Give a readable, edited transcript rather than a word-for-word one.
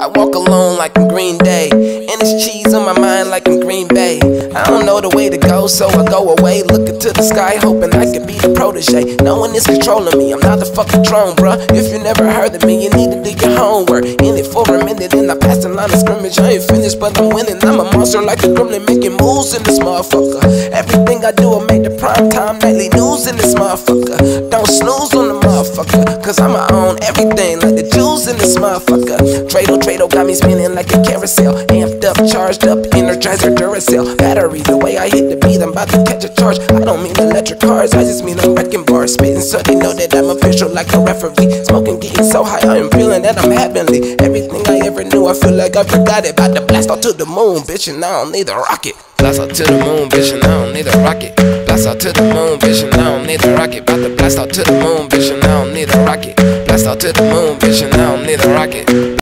I walk alone like I'm Green Day, and it's cheese on my mind like I'm Green Bay. I don't know the way to go, so I go away, looking to the sky, hoping I could be the protege. No one is controlling me, I'm not the fucking throne, bruh. If you never heard of me, you need to do your homework. In it for a minute, and I passed the line of scrimmage. I ain't finished, but I'm winning. I'm a monster like a gremlin, making moves in this motherfucker. Everything I do, I make the prime time nightly news in this motherfucker. Don't snooze on the motherfucker, cause I'ma own everything like the Jews in this motherfucker. Trado got me spinning like a carousel. Amped up, charged up, Energizer Duracell battery. The way I hit the beat, I'm about to catch a charge. I don't mean electric cars, I just mean I'm wrecking bars. Spitting so they know that I'm official like a referee. Smoking, getting so high, I am feeling that I'm heavenly. Everything I ever knew, I feel like I forgot it. About to blast off to the moon, bitch, and I don't need a rocket. Blast out to the moon, bitch, and I don't need a rocket. Blast out to the moon, bitch, and I don't need a rocket. About to blast out to the moon, bitch, and I don't need a rocket. Blast out to the moon, bitch, and I don't need a rocket.